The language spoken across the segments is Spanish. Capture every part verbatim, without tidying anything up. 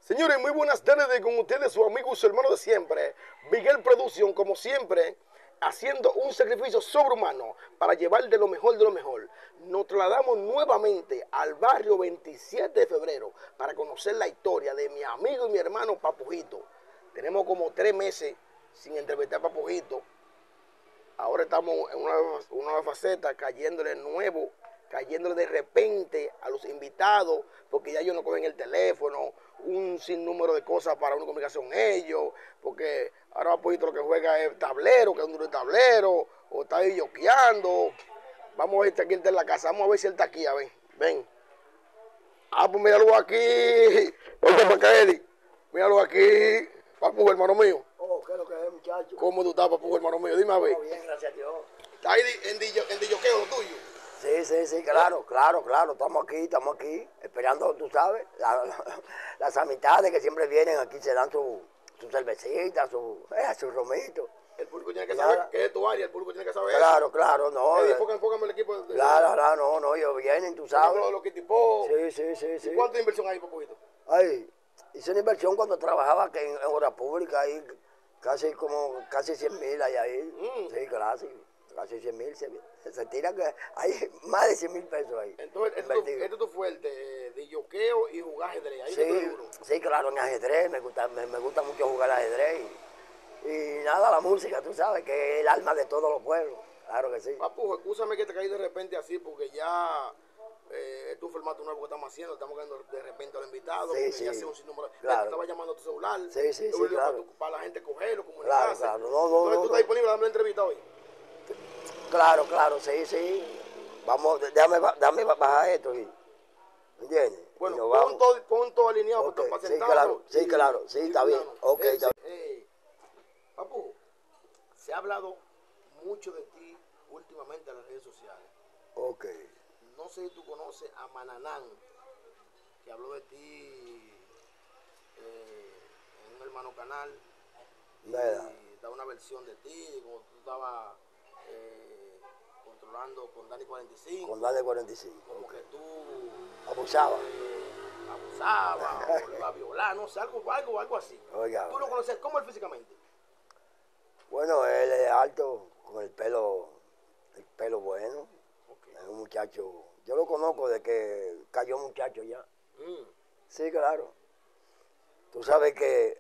Señores, muy buenas tardes con ustedes, su amigo y su hermano de siempre, Miguel Producción, como siempre, haciendo un sacrificio sobrehumano para llevar de lo mejor de lo mejor. Nos trasladamos nuevamente al barrio veintisiete de febrero para conocer la historia de mi amigo y mi hermano Papujito. Tenemos como tres meses sin entrevistar a Papujito. Ahora estamos en una, una nueva faceta, cayéndole nuevo, cayéndole de repente a los invitados, porque ya ellos no cogen el teléfono, un sinnúmero de cosas para una comunicación ellos, porque ahora Papujito lo que juega es tablero, que es un duro de tablero, o está ahí yoqueando. Vamos a ver si aquí está en la casa, vamos a ver si él está aquí, a ver, ven. Ah, pues míralo aquí, vente para acá, Eddie, míralo aquí, Papu, hermano mío. Oh, ¿qué es lo que es, muchacho? ¿Cómo tú estás, Papu, hermano mío? Dime a ver. Todo bien, gracias a Dios. ¿Está ahí en Dilloqueo lo tuyo? Sí, sí, sí, claro, claro, claro. Estamos aquí, estamos aquí, esperando, tú sabes, la, la, las amistades que siempre vienen aquí se dan su, su cervecita, su, eh, su romito. El público tiene que saber Nada. que es tu área, el público tiene que saber Claro, eso. claro, no. Eddie, eh, enfoca, enfócame el equipo. De, Claro, claro, no, no, ellos vienen, tú sabes. Los, los kitipó. Sí, sí, sí, sí. ¿Y cuánto de inversión hay, Papujito? Ay, hice una inversión cuando trabajaba aquí en, en Obra Pública, ahí casi como, casi cien mil hay ahí. Mm. Sí, claro, sí, casi cien mil, se, se tira que hay más de cien mil pesos ahí. Entonces, este, invertido. este es tu fuerte, eh, de yoqueo y jugar ajedrez. Ahí Sí, que tú eres duro. sí, claro, en ajedrez, me gusta, me, me gusta mucho jugar ajedrez. Y, y nada, la música, tú sabes, que es el alma de todos los pueblos, claro que sí. Papu, escúchame que te caí de repente así, porque ya eh, es tu formato nuevo que estamos haciendo, estamos viendo de repente a los invitados, Sí, porque sí, ya sea un sinnúmero. claro. Te estaba llamando a tu celular. Sí, sí, yo sí, digo, claro. Para, tu, para la gente cogerlo, Claro, comunicarse. claro, no, no, Entonces, no, ¿tú no. estás disponible a darme una entrevista hoy? Claro, claro, sí, sí. Vamos, déjame, ba- déjame ba- bajar esto, y, ¿entiendes? Y Bueno, nos vamos. punto, punto alineado Ok, para, para sí, sentarnos. claro, sí, y- claro, sí, y está bien. cuidarnos. Ok, Eh, está se- eh, Papu, se ha hablado mucho de ti últimamente en las redes sociales. Ok. No sé si tú conoces a Mananán, que habló de ti eh, en un hermano canal. Y Verdad. da una versión de ti, como tú estabas eh, controlando con Dani cuarenta y cinco. Con la de cuarenta y cinco. Como Ok. que tú Abusaba. eh, abusaba o lo iba a violar, no sé, algo, algo, algo así. Oiga, ¿Tú lo conoces? ¿Cómo es físicamente? bueno, él es alto, con el pelo, el pelo bueno. Okay. Es un muchacho, yo lo conozco de que cayó muchacho ya. Mm. Sí, claro. Tú sabes que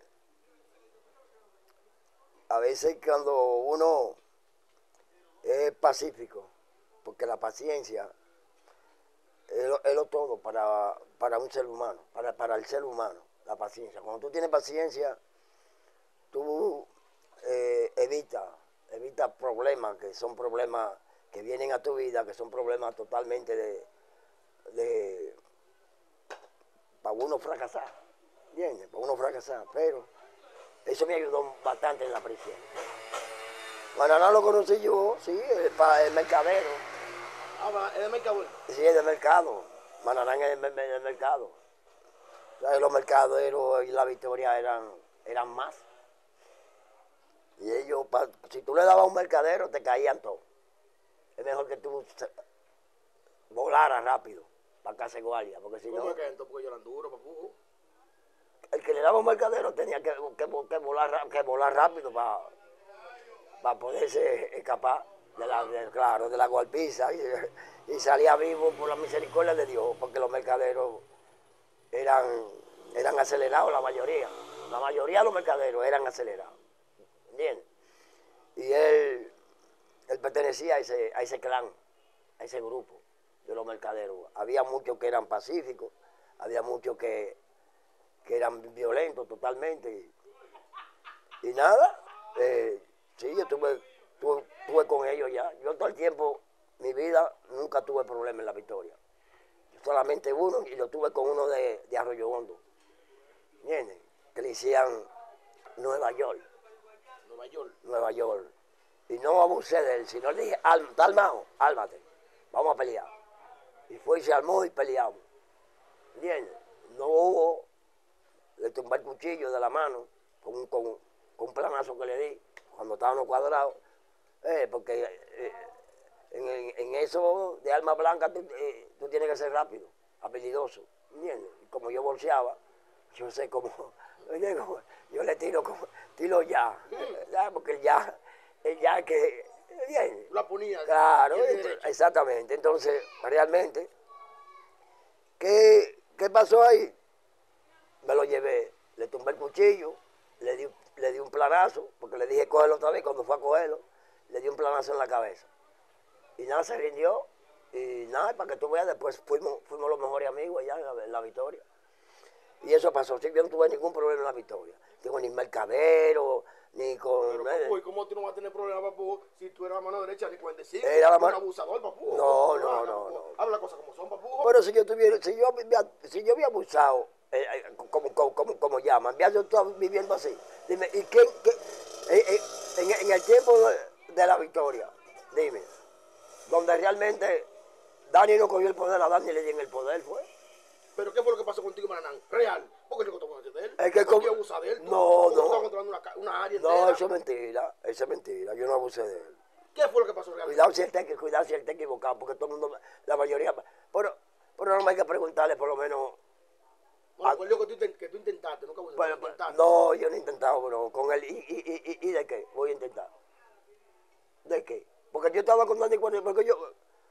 a veces cuando uno es pacífico, porque la paciencia es lo, es lo todo para, para un ser humano, para, para el ser humano, la paciencia. Cuando tú tienes paciencia, tú eh, evitas evita problemas, que son problemas que vienen a tu vida, que son problemas totalmente de, de para uno fracasar, ¿entiendes? Para uno fracasar, pero eso me ayudó bastante en la prisión. Mananán lo conocí yo, sí, el, el mercadero. Ah, ¿es de mercador? Sí, es de mercado. Mananán es del de mercado. ¿Sabes? Los mercaderos y la Victoria eran, eran más. Y ellos, pa, si tú le dabas a un mercadero, te caían todos. Es mejor que tú volaras rápido para casa de guardia, porque si ¿Cómo no, es que entonces? Porque yo eran duro, Papu. el que le daba a un mercadero tenía que, que, que, volar, que volar rápido para para poderse escapar de la, de, claro, de la golpiza y, y salía vivo por la misericordia de Dios, porque los mercaderos eran, eran acelerados, la mayoría. La mayoría de los mercaderos eran acelerados. ¿Entiendes? Y él, él pertenecía a ese, a ese clan, a ese grupo de los mercaderos. Había muchos que eran pacíficos, había muchos que, que eran violentos totalmente. Y, y nada, eh, sí, yo tuve, tuve, tuve con ellos ya. Yo todo el tiempo, mi vida, nunca tuve problema en la Victoria. Solamente uno, y lo tuve con uno de, de Arroyo Hondo. ¿Entiendes? Que le decían Nueva York. Nueva York. Nueva York. Y no abusé de él, sino le dije, ¿está armado? Álmate, vamos a pelear. Y fue y se armó y peleamos. ¿Entiendes? No hubo, le tumbé el cuchillo de la mano con, con, con un planazo que le di cuando estábamos cuadrados, eh, porque eh, en, en, en eso de arma blanca tú, eh, tú tienes que ser rápido, habilidoso, ¿entiendes? Y como yo bolseaba, yo sé cómo, oye, como- yo le tiro como, tiro ya, ya, porque el ya, el ya que, bien, La ponía. claro, tiene ento- derecho. exactamente, entonces, realmente, ¿qué, qué pasó ahí? Me lo llevé, le tumbé el cuchillo, le di, le di un planazo, porque le dije cógelo otra vez, cuando fue a cogerlo, le di un planazo en la cabeza. Y nada, se rindió, y nada, para que tú veas, después fuimos, fuimos los mejores amigos allá en la, en la Victoria. Y eso pasó, sí, yo no tuve ningún problema en la Victoria. Digo, ni mercadero, ni con... Pero, papu, ¿y cómo tú no vas a tener problemas, papu, si tú eres la mano derecha ni cuarenta y cinco? Era la Un mano- abusador, papu. No, ¿Cómo no, hagas, no, papu? no. Habla las cosas como son, papu. Pero si yo tuviera, si yo, había- si yo había abusado, eh, eh, como, como, como, como llaman, había yo estado viviendo así. Dime, ¿y qué, qué- eh, eh, en, en el tiempo de, de la Victoria, dime, donde realmente Dani no cogió el poder, a Dani le dio en el poder, fue? ¿Pero qué fue lo que pasó contigo, Maranán? Real. ¿Por qué no te conoces de él? Es que ¿Por qué como- abusas de él? tú? No, ¿Cómo tú no. estabas controlando una, ca- una área No, entera? eso es mentira, eso es mentira, yo no abusé de él. ¿Qué fue lo que pasó realmente? Cuidado si él está, cuidado si él está equivocado, porque todo el mundo, la mayoría, pero, pero no hay que preguntarle por lo menos. Bueno, pues yo que tú, intent- que tú intentaste, nunca abusaste, Bueno, tú pues, intentaste. no, yo no he intentado, bro, con él. ¿Y, y, y, y- y de qué? Voy a intentar. ¿De qué? Porque yo estaba con Dani cuando, porque yo,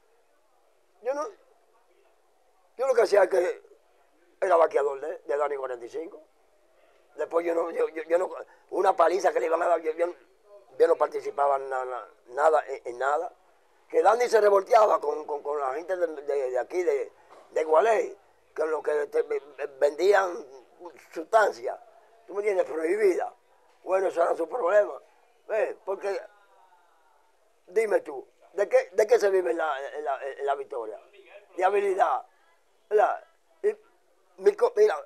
yo no, yo lo que hacía es que era vaqueador de, de Dani cuarenta y cinco. Después yo no, yo, yo, yo no, una paliza que le iban a dar, yo, yo, yo no participaba en nada, nada en, en nada. Que Dani se revolteaba con, con, con la gente de, de, de aquí, de, de Gualey, que lo que te, vendían sustancias, tú me entiendes, prohibidas. Bueno, eso era su problema. ¿Ves? Porque, dime tú, ¿de qué, de qué se vive en la, en la, en la Victoria? De habilidad. ¿Verdad? Y mi co- mira,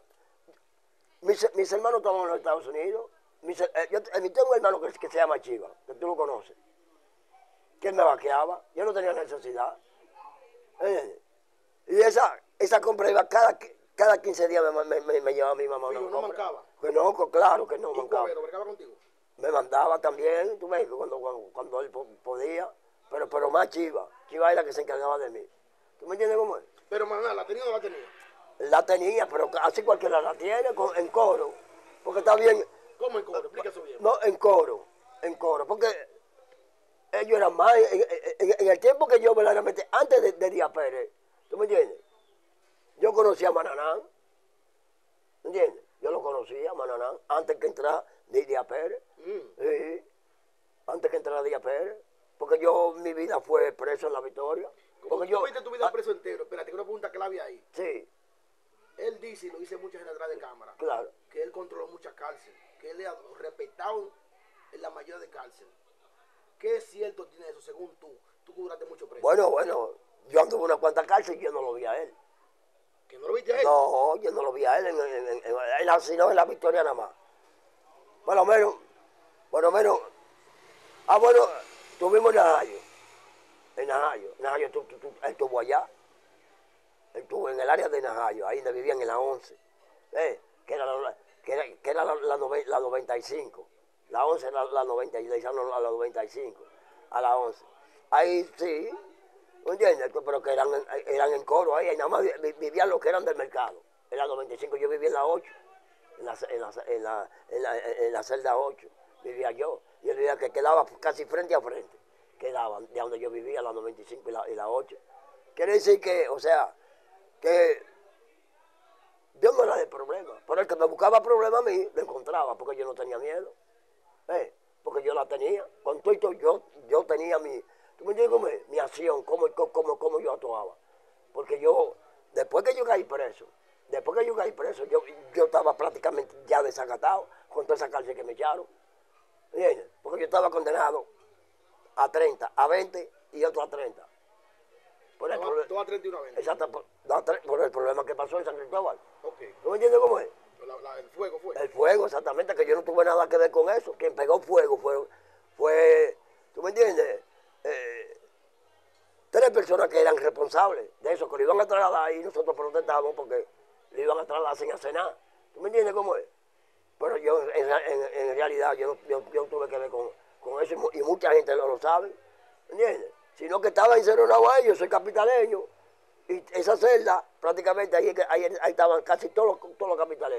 mis, mis hermanos estaban en los Estados Unidos. Mis, eh, yo eh, tengo un hermano que, que se llama Chiva, que tú lo conoces, que él me vaqueaba. Yo no tenía necesidad. ¿Eh? Y esa, esa compra iba cada, cada quince días me, me, me, me llevaba mi mamá una Fijo, no compra. mancaba. Que no, co- claro que no ¿Y mancaba. Cuavero, vergaba contigo? Me mandaba también, tú ves, cuando, cuando, cuando él po- podía, pero, pero más Chiva. Chiva era la que se encargaba de mí. ¿Tú me entiendes cómo es? Pero, Maranán, ¿la tenía o no la tenía? La tenía, pero así cualquiera la tiene, con- en coro. Porque está bien, ¿Cómo en cobro? Explica eso bien. no, en coro, en coro. Porque ellos eran más, en, en- en el tiempo que yo verdaderamente, antes de, de Díaz Pérez, ¿tú me entiendes? Yo conocía a Mananán, ¿entiendes? Yo lo conocía, Mananán, antes que entrara Díaz Pérez. Mm. Sí, antes que entrara Díaz Pérez. Porque yo, mi vida fue preso en la Victoria. Como Porque tú yo, viste tu vida ah, preso entero, espérate, una pregunta clave ahí. sí, Él dice, y lo dice mucha gente detrás de cámara, claro. que él controló muchas cárceles, que él es respetado en la mayoría de cárceles. ¿Qué es cierto tiene eso según tú? Tú que duraste mucho preso. Bueno, bueno, yo anduve una cuantas cárceles y yo no lo vi a él. ¿Que no lo viste a él? No, yo no lo vi a él, en, en, en, en la, sino en la Victoria nada más. Por lo menos, por lo menos, ah, bueno, tuvimos en Najayo, en Najayo, Najayo, tú, tú, tú, él estuvo allá, él estuvo en el área de Najayo, ahí donde vivían en la once, eh, que era la, que era, que era la, la, nove, la noventa y cinco, la once era la noventa y seis, a la noventa y cinco, a la once. Ahí sí, ¿me entiendes? Pero que eran, eran en coro ahí, ahí nada más vivían los que eran del mercado. En la noventa y cinco yo vivía en la ocho, en la, en la, en la, en la, en la celda ocho, vivía yo. Y él vivía que quedaba casi frente a frente, quedaban de donde yo vivía, la noventa y cinco y la, y la ocho. Quiere decir que, o sea, que yo no era de problema, pero el que me buscaba problema a mí, lo encontraba, porque yo no tenía miedo. ¿Eh? Porque yo la tenía, con todo esto yo, yo tenía mi, ¿tú me entiendes cómo es? Mi acción, cómo, cómo, cómo yo actuaba. Porque yo, después que yo caí preso, después que yo caí preso, yo, yo estaba prácticamente ya desacatado con toda esa cárcel que me echaron. ¿Entiendes? Porque yo estaba condenado a treinta, a veinte y otro a treinta. Por el, Dos a treinta y una veinte. exacto, por, no, por el problema que pasó en San Cristóbal. Ok. ¿Tú me entiendes cómo es? La, la, el fuego fue. El fuego, exactamente, que yo no tuve nada que ver con eso. Quien pegó fuego fue, fue ¿tú me entiendes? Eh, tres personas que eran responsables de eso, que lo iban a trasladar y nosotros protestamos porque lo iban a trasladar sin hacer nada. ¿Tú me entiendes cómo es? Pero yo, en, en, en realidad, yo, yo, yo tuve que ver con, con eso y mucha gente lo, lo sabe. ¿Entiendes? Sino que estaba encerrado ahí, yo soy capitaleño. Y esa celda, prácticamente ahí, ahí, ahí estaban casi todos los, todos los capitaleños.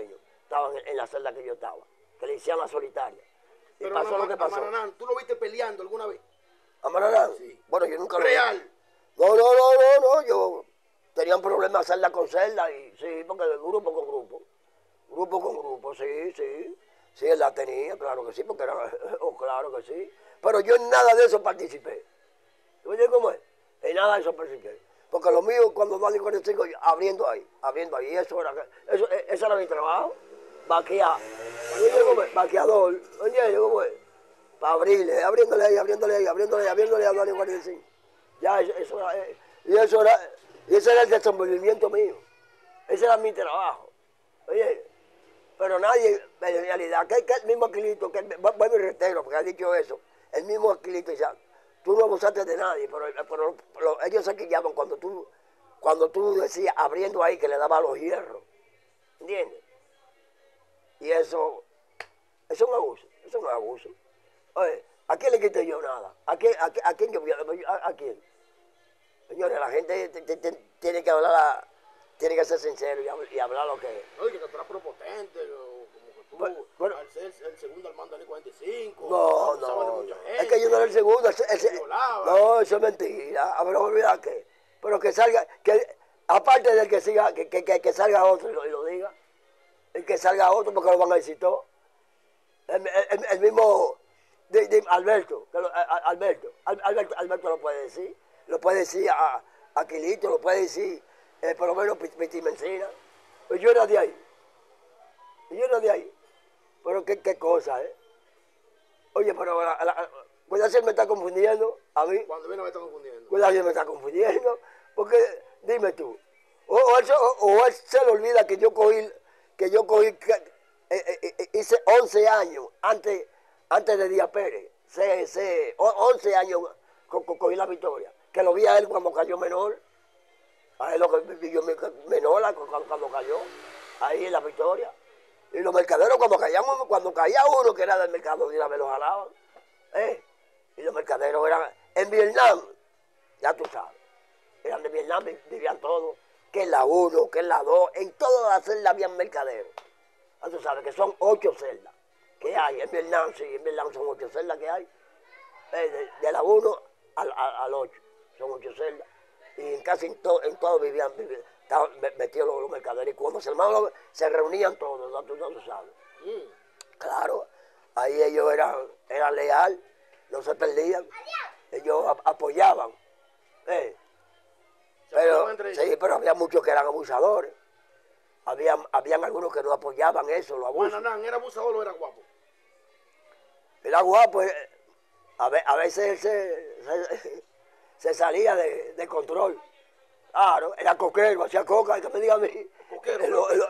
estaban en, en la celda que yo estaba, que le decían la solitaria. Y Pero pasó no, lo que a pasó. Maranán, ¿tú lo viste peleando alguna vez? ¿A Maranán? Sí. Bueno, yo nunca lo Real. vi. No, no, no, no, no, yo tenía un problema celda con celda, y sí, porque grupo con grupo. Grupo con grupo, sí, sí. Sí, él la tenía, claro que sí, porque era, oh, claro que sí. Pero yo en nada de eso participé. ¿Oye cómo es? En nada de eso participé. Porque lo mío, cuando no cuarenta y cinco, abriendo ahí, abriendo ahí, eso era, eso, eso era mi trabajo. Vaquear. ¿Oye cómo es? Vaqueador. Oye, cómo es? Para abrirle, abriéndole ahí, abriéndole ahí, abriéndole ahí, abriéndole a Dani cuarenta y cinco. Ya, eso, eso era, eh, y eso era, y ese era el desenvolvimiento mío. Ese era mi trabajo. Oye, pero nadie, en realidad, que, que el mismo Aquilito, que bueno, y reitero, porque ha dicho eso, el mismo Aquilito ya, tú no abusaste de nadie, pero, pero, pero ellos se quillaban cuando tú, cuando tú decías, abriendo ahí, que le daba los hierros, ¿entiendes? Y eso, eso es un abuso, eso no es abuso. Oye, ¿a quién le quité yo nada? ¿A quién, a, a quién yo a, a quién? Señores, la gente t, t, t, tiene que hablar, a, tiene que ser sincero y, y hablar lo que es. Oye, que tú eras prepotente, como que tú, bueno, bueno, al ser el segundo al mando de cuarenta y cinco, no, no, de mucha no. gente, Es que yo no era el segundo, el, el, el, no, eso es mentira, a ver, no olvidar que, pero que salga, que aparte del que siga, que, que, que, que salga otro y lo, y lo diga, el que salga otro porque lo van a decir todo, el, el, el mismo de, de Alberto, que lo, a, a, Alberto, Alberto, Alberto lo puede decir, lo puede decir a, a Aquilito, lo puede decir, eh, por lo menos Piti Mencina, pues yo era de ahí, yo era de ahí, pero qué, qué cosa, ¿eh? Oye, pero la, la, cuidado si me está confundiendo a mí. Cuando viene me está confundiendo. Cuidado si me está confundiendo, porque dime tú, o, o, eso, o, o él se le olvida que yo cogí, que yo cogí, que, eh, eh, hice once años antes, antes de Díaz Pérez, se, se, once años co, co, cogí la victoria, que lo vi a él cuando cayó menor, a él lo que vivió menor cuando, cuando cayó, ahí en la victoria. Y los mercaderos cuando caían, cuando caía uno que era del mercado, de una vez los jalaban. ¿Eh? Y los mercaderos eran, en Vietnam, ya tú sabes, eran de Vietnam, vivían todos, que en la uno, que en la dos, en todas las celdas habían mercaderos. Ya tú sabes que son ocho celdas que hay, en Vietnam, sí, en Vietnam son ocho celdas que hay. Eh, de, de la uno al, al, al ocho, son ocho celdas. Y en casi en todo, en todo vivían, vivían estaban metidos los, los mercaderos. Y cuando se armaban, se reunían todos, ¿no? Tú no lo sabes. Mm. Claro, ahí ellos eran, eran leales, no se perdían, ellos ap apoyaban. Eh. Pero, sí, pero había muchos que eran abusadores. Había, habían algunos que no apoyaban eso, los abusos. Mananán, ¿era abusador o era guapo? Era guapo, eh, a, ve, a veces él se, se, se salía de, de control. Claro, era coquero, hacía coca, y que me diga a mí. Coquero, en, lo, en, lo,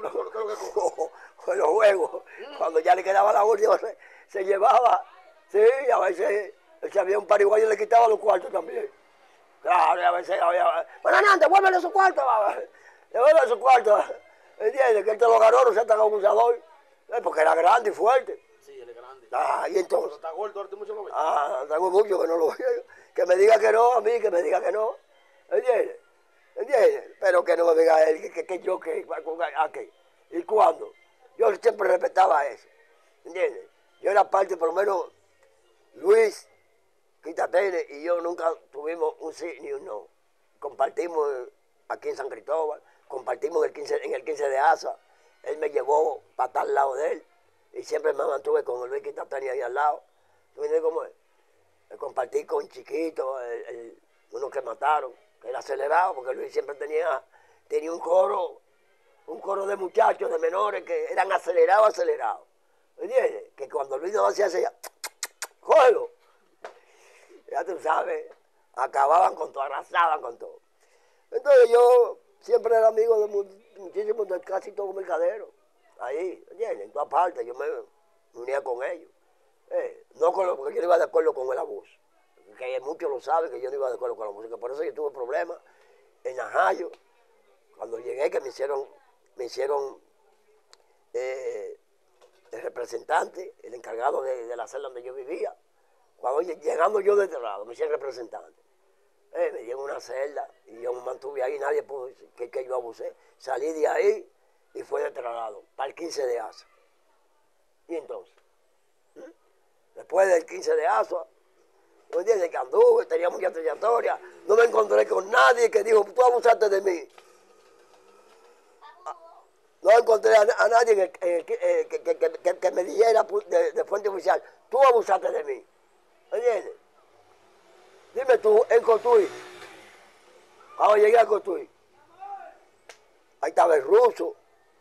en los juegos, mm. cuando ya le quedaba la última, se, se llevaba, sí, a veces, si había un pariguayo le quitaba los cuartos también. Claro, y a veces había, bueno, no, devuélvele su cuarto, devuélvele su cuarto. ¿Entiendes? Que él te lo ganó, no sea tan abusador, eh, porque era grande y fuerte. Sí, él es grande. Ah, y entonces. Pero está gordo, ahorita mucho lo ves. Ah, tengo mucho que no lo veo. Que me diga que no, a mí, que me diga que no. ¿Entiendes? ¿Entiendes? Pero que no me diga él, que, que, que yo, que, a qué. ¿Y cuándo? Yo siempre respetaba eso. ¿Entiendes? Yo era parte, por lo menos, Luis Quitatene y yo nunca tuvimos un sí ni un no. Compartimos aquí en San Cristóbal, compartimos el quince, en el quince de Asa. Él me llevó para estar al lado de él y siempre me mantuve con Luis Quitatene ahí al lado. ¿Tú entiendes cómo es? Me compartí con Chiquito, el, el, uno que mataron, que era acelerado, porque Luis siempre tenía, tenía un coro, un coro de muchachos, de menores, que eran acelerados, acelerados. ¿Entiendes? Que cuando Luis no hacía así, ¡cógelo! Ya tú sabes, acababan con todo, arrasaban con todo. Entonces yo siempre era amigo de muchísimos, de casi todos los mercaderos. Ahí, ¿entiendes? En todas partes, yo me unía con ellos. Eh, no con lo, porque yo no iba de acuerdo con el abuso. Que muchos lo saben que yo no iba de acuerdo con la música. Por eso yo tuve problemas en Najayo. Cuando llegué, que me hicieron, me hicieron eh, el representante, el encargado de, de la celda donde yo vivía. Cuando llegando yo de este lado, me hicieron representante. Eh, me dieron una celda y yo me mantuve ahí, nadie pudo decir que, que yo abusé. Salí de ahí y fue de traslado para el quince de Asua. Y entonces, ¿eh? Después del quince de Asua, un día de que anduve, tenía mucha trayectoria, no me encontré con nadie que dijo, tú abusaste de mí. No encontré a, a nadie en el, en el, eh, que, que, que, que me dijera de, de fuente oficial, tú abusaste de mí. ¿Entiendes? Dime tú, en Cotuí, cuando llegué a Cotuí, ahí estaba el ruso,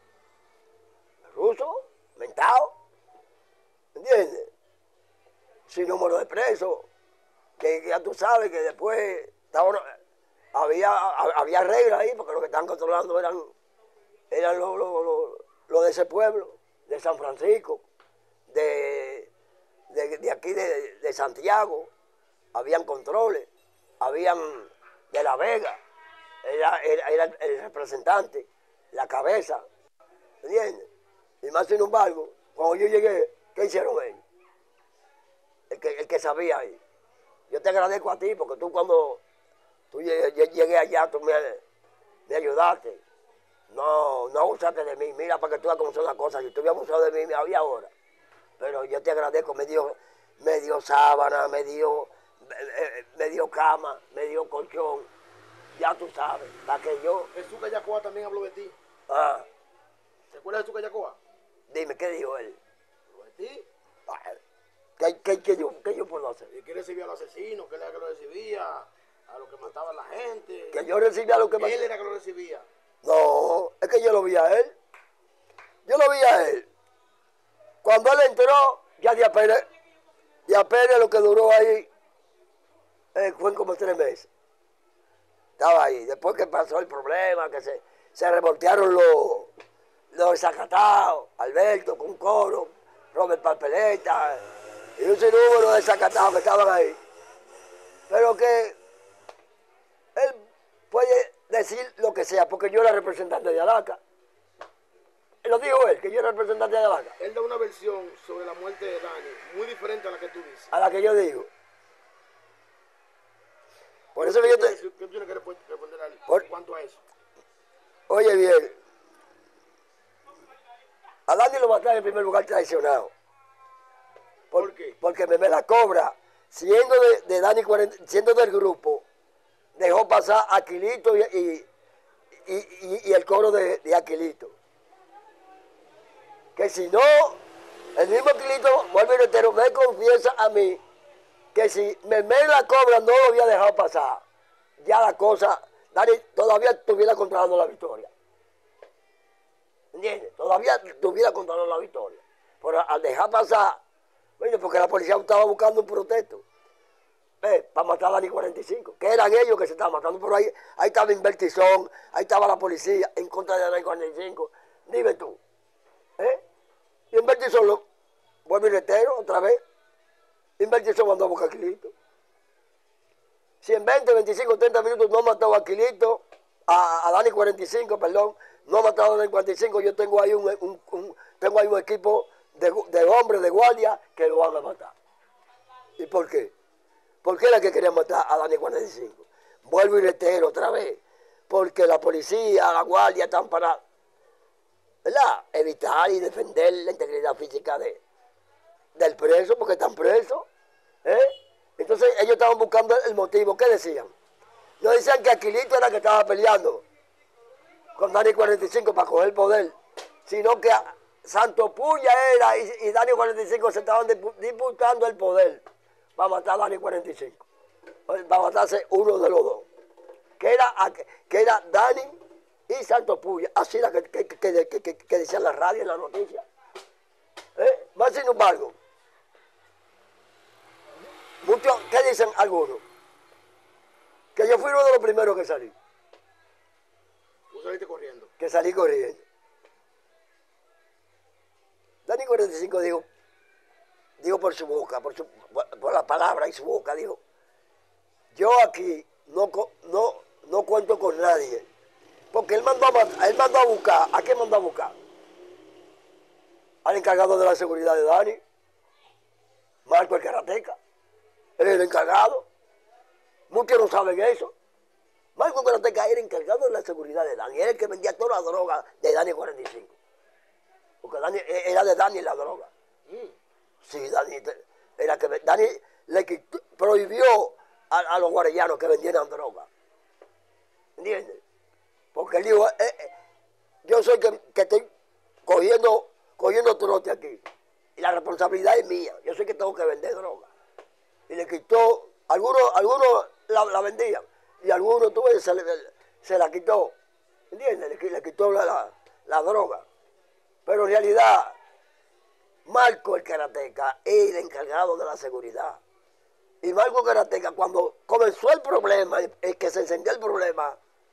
el ruso, mentado, ¿entiendes? Sin número de presos, que, que ya tú sabes que después estaba, había, había reglas ahí, porque lo que estaban controlando eran, eran los lo, lo, lo de ese pueblo, de San Francisco, de, de, de aquí de, de Santiago, habían controles, habían de La Vega, era, era, era el representante, la cabeza, ¿entiendes? Y más sin embargo, cuando yo llegué, ¿qué hicieron ellos? El que, el que sabía ahí. Yo te agradezco a ti porque tú cuando tú llegué, llegué allá, tú me, me ayudaste. No, no abusaste de mí. Mira para que tú veas cómo son las cosas. Si tú hubieras abusado de mí, me había ahora. Pero yo te agradezco, me dio, me dio sábana, me dio, me, me dio cama, me dio colchón. Ya tú sabes, para que yo... Jesús Callacoa también habló de ti. Ah. ¿Se acuerda de Jesús Callacoa? Dime, ¿qué dijo él? ¿Habló de ti? ¿Qué, qué, qué, yo, qué yo puedo hacer? Y que recibía a los asesinos, que él era que lo recibía, a los que mataban a la gente. Que yo recibía a los que mataban. Él era que lo recibía. No, es que yo lo vi a él. Yo lo vi a él. Cuando él entró, ya de apenas, de apenas lo que duró ahí, eh, fue como tres meses. Estaba ahí. Después que pasó el problema, que se, se revoltearon los, los desacatados, Alberto con coro, Robert Papeleta, y un sinnúmero de desacatados que estaban ahí. Pero que él puede decir lo que sea, porque yo era representante de Alaca. Lo dijo él, que yo era representante de Alaca. Él da una versión sobre la muerte de Dani, muy diferente a la que tú dices. A la que yo digo. Por eso que yo te... ¿Qué tú tienes que responder en por... cuanto a eso? Oye bien, a Dani lo mataron en primer lugar traicionado. Por, ¿Por qué? Porque me, me la cobra, siendo de, de Dani cuarenta, siendo del grupo, dejó pasar a Aquilito y, y, y, y, y el coro de, de Aquilito. Que si no, el mismo Aquilito, vuelve y reitero, me confiesa a mí que si me, me la cobra no lo había dejado pasar, ya la cosa, Dani todavía estuviera controlando la victoria. ¿Entiendes? Todavía estuviera controlando la victoria. Pero al dejar pasar, bueno, porque la policía estaba buscando un protesto eh, para matar a Dani cuarenta y cinco, que eran ellos que se estaban matando, pero ahí, ahí estaba Invertizón, ahí estaba la policía en contra de Dani cuarenta y cinco. Dime tú, ¿eh? Y Invertizón lo vuelve y reitero otra vez. Invertizón mandó a buscar a Aquilito. Si en veinte, veinticinco, treinta minutos no mató a Aquilito, a, a Dani cuarenta y cinco, perdón, no ha matado a Dani cuarenta y cinco, yo tengo ahí un, un, un, tengo ahí un equipo de, de hombres de guardia que lo van a matar. ¿Y por qué? ¿Por qué era que querían matar a Dani cuarenta y cinco? Vuelvo y reitero otra vez, porque la policía, la guardia están para, ¿verdad?, evitar y defender la integridad física de, del preso, porque están presos, ¿eh? Entonces ellos estaban buscando el motivo. ¿Qué decían? No decían que Aquilito era el que estaba peleando con Dani cuarenta y cinco para coger el poder, sino que Santo Puya era y, y Dani cuarenta y cinco se estaban disputando el poder para matar a Dani cuarenta y cinco, para matarse uno de los dos, que era, que era Dani y Santo Puya, así era que, que, que, que, que, que decían la radio y la noticia. ¿Eh? Más sin embargo, muchos, ¿qué dicen algunos? Que yo fui uno de los primeros que salí. ¿Tú saliste corriendo? Que salí corriendo. Dani cuarenta y cinco dijo, dijo por su boca, por, su, por, por la palabra y su boca, dijo, yo aquí no, no, no cuento con nadie. Porque él mandó, a, él mandó a buscar, ¿a qué mandó a buscar? Al encargado de la seguridad de Dani, Marco el Karateca. Él es el encargado. Muchos no saben eso. Marco Karateka era encargado de la seguridad de Dani, era el que vendía toda la droga de Dani cuarenta y cinco. Porque Dani, era de Dani la droga. Mm. Sí, Dani, era que Dani le quitó, prohibió a, a los guarellanos que vendieran droga. ¿Entiendes? Porque él dijo, eh, eh, yo soy que, que estoy cogiendo, cogiendo trote aquí. Y la responsabilidad es mía. Yo sé que tengo que vender droga. Y le quitó, algunos, algunos la, la vendían. Y algunos tuve, se, se la quitó. ¿Entiendes? Le, le quitó la, la, la droga. Pero en realidad, Marco el Karateka es el encargado de la seguridad. Y Marco Karateka, cuando comenzó el problema, el que se encendió el problema,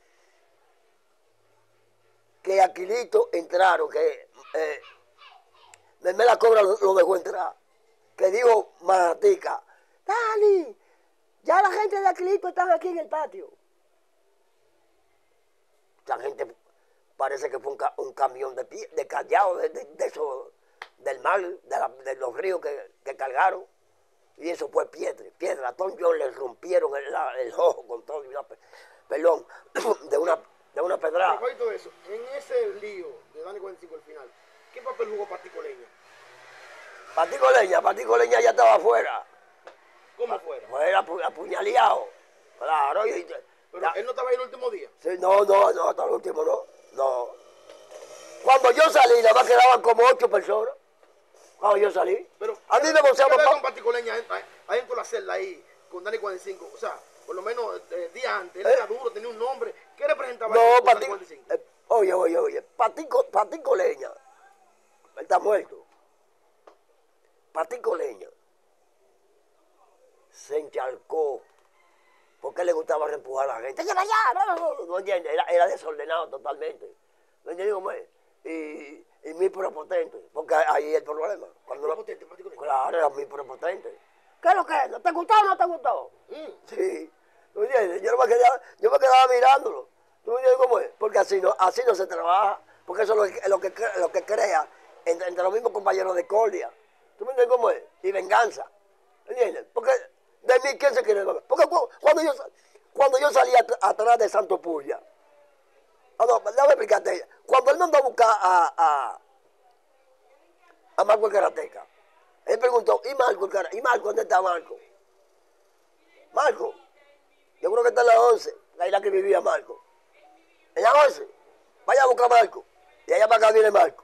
que Aquilito entraron, que eh, Memela Cobra lo, lo dejó entrar, que dijo Majatica, Dani, ya la gente de Aquilito están aquí en el patio. Esa gente parece que fue un, ca un camión de, pie, de callado de, de, de eso, del mar, de, la, de los ríos que, que cargaron. Y eso fue piedra, piedra. A Tom John le rompieron el, el ojo con todo, perdón, de una, de una pedrada. Respecto de eso, en ese lío de Dani cuarenta y cinco al final, ¿qué papel jugó Patico Leña? Patico Leña, Patico Leña ya estaba afuera. ¿Cómo fuera? Pues era apu apuñaleado. Claro. Y, Pero ya, él no estaba ahí el último día. Sí, no, no, no, hasta el último no. No. Cuando yo salí, nada más quedaban como ocho personas. Cuando yo salí. Pero a mí me boceaban con Patico Leña ahí en toda la celda ahí, con Dani cuarenta y cinco. O sea, por lo menos eh, días antes, él ¿Eh? era duro, tenía un nombre. ¿Qué representaba no, Patico, Patico, cuarenta y cinco? Eh, oye, oye, oye, Patico, Patico Leña, él está muerto. Patico Leña se encharcó porque le gustaba reempujar a la gente. ¡Lleva allá! No, no, no, no entiendes, era, era desordenado totalmente. ¿No entiendes? Y, y muy prepotente, porque ahí es el problema. Cuando ¿Prepotente, Patico Leña? Claro, era muy prepotente. ¿Qué es lo que es? ¿No te gustó o no te gustó? Mm. Sí. ¿No entiendes? Yo, no me quedaba, yo me quedaba mirándolo. ¿Tú me entiendes cómo es? Porque así no, así no se trabaja. Porque eso es lo que, lo que, lo que crea entre, entre los mismos compañeros de cordia. ¿Tú me entiendes cómo es? Y venganza. ¿Entiendes? Porque de mí, ¿quién se quiere vengar? Porque cuando yo, cuando yo salí at atrás de Santo Puya, ah, no, déjame explicarte. Cuando él mandó a buscar a, a, a Marco el Karateka, él preguntó, ¿y Marco el Karateka? ¿Y Marco dónde está Marco? Marco, yo creo que está en la once, la isla que vivía Marco. En la once, vaya a buscar a Marco. Y allá para acá viene Marco.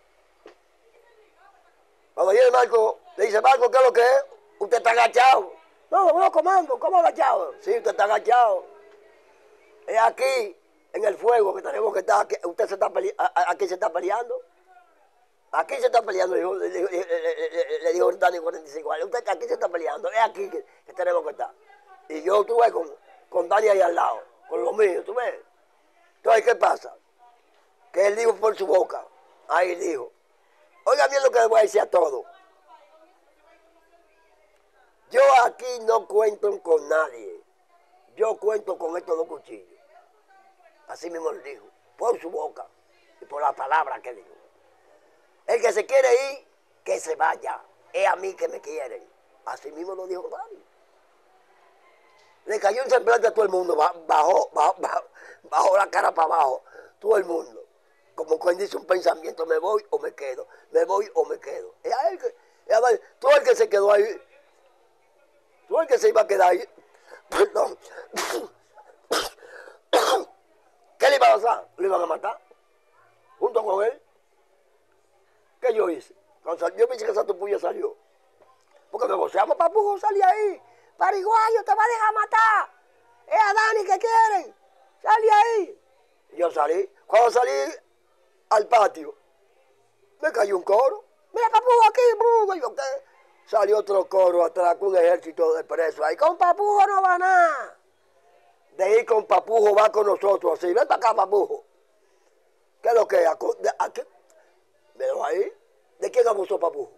Cuando viene Marco, le dice, Marco, ¿qué es lo que es? Usted está agachado. No, no, comando, ¿cómo agachado? Sí, usted está agachado. Es aquí, en el fuego, que tenemos que estar. Aquí, usted se está peleando, aquí se está peleando. Aquí se está peleando, le dijo, le, le, le, le dijo Dani cuarenta y cinco años. Usted aquí se está peleando, es aquí que, que tenemos que estar. Y yo estuve con, con Dani ahí al lado, con lo mío, ¿tú ves? Entonces, ¿qué pasa? Que él dijo por su boca, ahí dijo, oiga bien lo que le voy a decir a todos. Yo aquí no cuento con nadie. Yo cuento con estos dos cuchillos. Así mismo le dijo, por su boca y por las palabras que dijo. El que se quiere ir, que se vaya. Es a mí que me quieren. Así mismo lo dijo Dani. Le cayó un semblante a todo el mundo, bajó, bajó, bajó, bajó la cara para abajo, todo el mundo. Como cuando dice un pensamiento, me voy o me quedo, me voy o me quedo. Es a él que, es a él, todo el que se quedó ahí, todo el que se iba a quedar ahí, perdón, ¿qué le iba a pasar? ¿Le iban a matar? Junto con él. ¿Qué yo hice? Cuando yo pensé que Santo Puya salió. Porque me goceamos, Papujo, salí ahí. Pariguayo, te va a dejar matar. Es a Dani que quieren. Salí ahí. Y yo salí. Cuando salí al patio, me cayó un coro. Mira, Papujo, aquí, Papujo. Y yo, ¿qué? Salió otro coro atrás con un ejército de presos. Ahí con Papujo no va nada. De ir con Papujo va con nosotros así. Ven para acá, Papujo. ¿Qué es lo que es? ¿Aquí? ¿Veo ahí? ¿De quién abusó Papujo?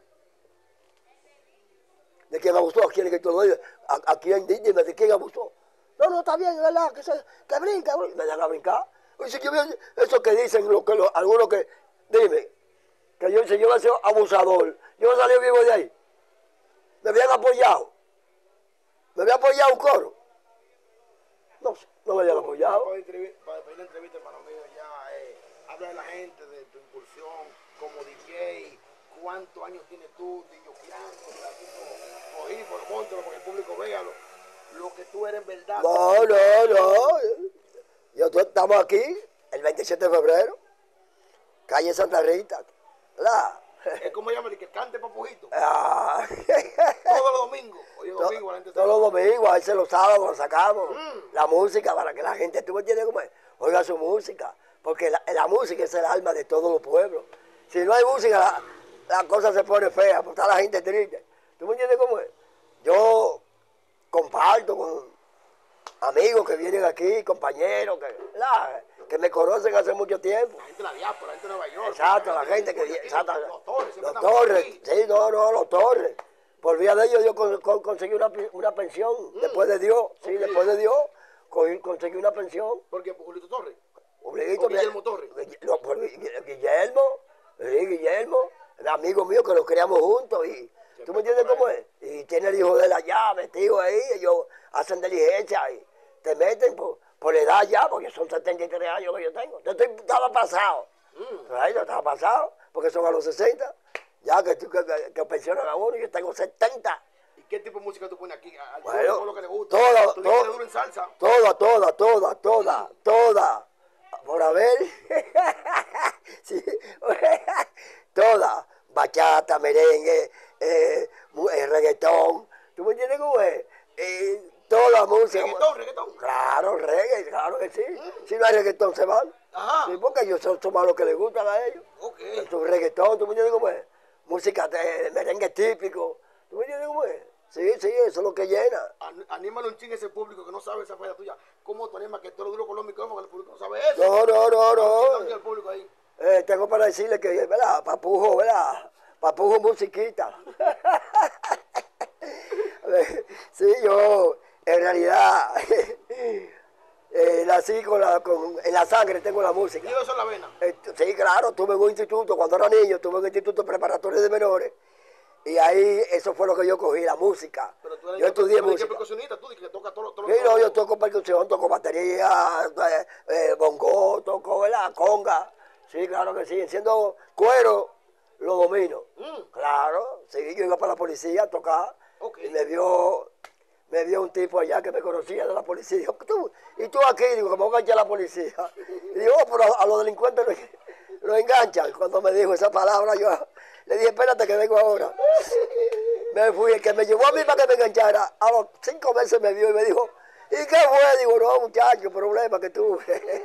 ¿De quién abusó? ¿A quién es que te lo diga? ¿A, a quién? Dime, ¿de quién abusó? No, no, está bien, es verdad, que, se, que brinca, brinca. Me dan a brincar. Oye, yo, eso que dicen lo, que, lo, algunos que, dime, que yo, si yo voy a ser abusador, yo voy a salir vivo de ahí. Me habían apoyado. Me había apoyado un coro. No sé. no me hayan Tú, apoyado. Para pedir, para pedir la entrevista, hermano mío, ya eh, habla de la gente, de tu incursión como D J, cuántos años tienes tú, DJeando, oír por monte, porque el público vea lo, lo que tú eres en verdad. No, no, no. Yo tú- estamos aquí el veintisiete de febrero, calle Santa Rita. ¿Verdad? Es como llaman, que cante papujito. Ah, Todos los domingos. Oye, to- domingo, la gente todos los domingos, a veces los sábados lo sacamos. Mm. La música para que la gente, tú me entiendes cómo es, oiga su música. Porque la, la música es el alma de todos los pueblos. Si no hay música, la, la cosa se pone fea, porque está la gente triste. ¿Tú me entiendes cómo es? Yo comparto con amigos que vienen aquí, compañeros, que, ¿verdad? Que me conocen hace mucho tiempo. La gente de la diáspora, la gente de Nueva York. Exacto, la gente que viene, exacto, Los Torres, siempre los están por Torres, aquí. sí, no, no, los Torres. Por vía de ellos yo con- con- conseguí una, una pensión, después de Dios, sí, Ok. después de Dios, cogí- conseguí una pensión. Porque Julito Torres. Obliguito, O Guillermo Torres. No, por Guille- Guillermo, sí, Guillermo, el amigo mío que lo criamos juntos y ¿tú me entiendes cómo es? Y tiene el hijo de él allá, metido ahí, ellos hacen diligencia y te meten por, por edad ya, porque son setenta y tres años que yo tengo. Yo estoy, estaba pasado, Mm. pero ahí yo estaba pasado, porque son a los sesenta, ya que, que, que, que pensionan a uno, yo tengo setenta. ¿Y qué tipo de música tú pones aquí? Al Bueno, público, lo que le gusta. todo, Tú dices todo. duro en salsa. Toda, toda, toda, toda, toda. Por haber. Sí, toda. Bachata, merengue, eh, mu- eh, reggaetón. ¿Tú me entiendes cómo es? Eh, toda la música. Reggaetón, reggaetón. Claro, reggae, claro que sí. Si no hay reggaetón se van. Ajá. Sí, porque ellos son, son más los que les gustan a ellos. Ok. Es un reggaetón, ¿tú me entiendes cómo es? Música de merengue típico. ¿Tú me entiendes cómo es? Sí, sí, eso es lo que llena. An- Anímalo un ching ese público que no sabe esa falla tuya. ¿Cómo tú animas que todo lo duro con los micrófonos? El público no sabe eso. No, no, no, no. ¿Qué el público ahí? Eh, tengo para decirle que, ¿verdad? Papujo, ¿verdad? Papujo musiquita. Sí, yo, en realidad, eh, nací con la, con, en la sangre, tengo la música. ¿Y eso en la vena? Eh, sí, claro, tuve un instituto, cuando era niño, tuve un instituto preparatorio de menores. Y ahí, eso fue lo que yo cogí, la música. Pero tú eres Yo estudié tú eres música. percusionista, tú dices que toca todo, todo Sí, no, yo toco percusión, toco batería, eh, eh, bongo, toco, ¿verdad? Conga. Sí, claro que sí. Siendo cuero, lo domino. Mm. Claro, sí, yo iba para la policía a tocar. Ok. Y me vio, me vio un tipo allá que me conocía de la policía. Dijo, ¿Tú? Y tú aquí, digo, que me voy a enganchar a la policía. Y digo, oh, pero a, a los delincuentes lo, lo enganchan. Cuando me dijo esa palabra, yo le dije, espérate que vengo ahora. Me fui, el que me llevó a mí para que me enganchara, a los cinco meses me vio y me dijo, ¿y qué fue? Digo, no, muchacho, problema que tuve.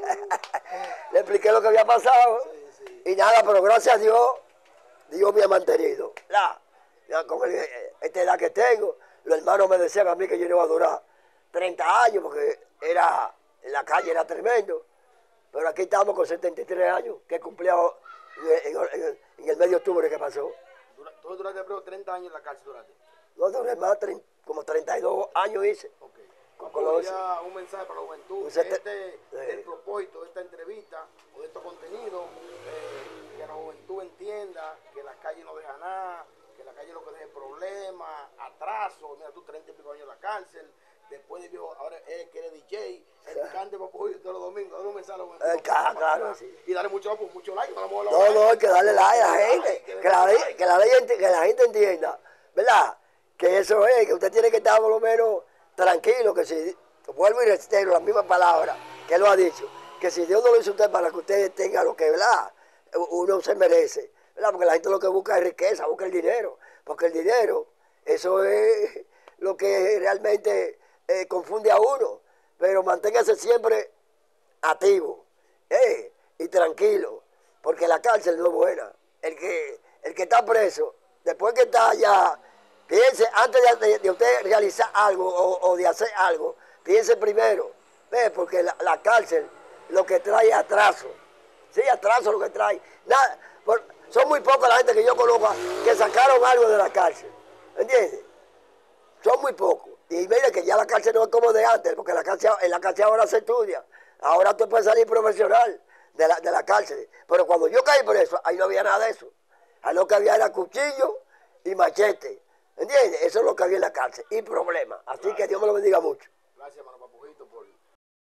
Le expliqué lo que había pasado. Y nada, pero gracias a Dios, Dios me ha mantenido. La, ya con el- esta edad que tengo, los hermanos me decían a mí que yo no iba a durar treinta años, porque era, en la calle era tremendo. Pero aquí estamos con setenta y tres años, que cumplía en, en- en- en el mes de octubre que pasó. Dura- Tú duraste creo, treinta años en la cárcel, duraste. No duré más, trein- como treinta y dos años hice. Ok. Con Vamos los- ya un mensaje para la juventud. Un sete- Este eh. el propósito de esta entrevista o de estos contenidos, eh, que la juventud entienda que la calle no deja nada, que la calle lo que deja es problemas, atraso. Mira, tú treinta y pico años en la cárcel, después de viejo, ahora él que eres D J, el cante papujito todos los domingos, dale un mensaje a la juventud. Eh, claro, claro, sí. Y dale mucho, pues, mucho like, para la No, no, hay que darle like a la gente, que la, ley- que la, ley enti- que la gente entienda, ¿verdad? Que eso es, que usted tiene que estar por lo menos tranquilo, que si, vuelvo y reitero la misma palabra que él lo ha dicho, que si Dios no lo hizo a usted para que usted tenga lo que, ¿verdad? Uno se merece, ¿verdad? Porque la gente lo que busca es riqueza, busca el dinero, porque el dinero, eso es lo que realmente eh, confunde a uno, pero manténgase siempre activo, eh, y tranquilo, porque la cárcel no es buena. El que, el que está preso, después que está allá, piense, antes de, de- de usted realizar algo o, o de hacer algo, piense primero, ¿ve? Porque la, la cárcel lo que trae es atraso, sí, atraso lo que trae. Nada, por- son muy pocas la gente que yo conozco que sacaron algo de la cárcel, ¿entiendes? Son muy pocos. Y mire que ya la cárcel no es como de antes, porque la cárcel, en la cárcel ahora se estudia. Ahora tú puedes salir profesional de la, de la cárcel. Pero cuando yo caí preso, ahí no había nada de eso. Ahí lo que había era cuchillo y machete. ¿Entiendes? Eso es lo que había en la cárcel. Y problemas. Así que Dios me lo bendiga mucho. Gracias, hermano Papujito, por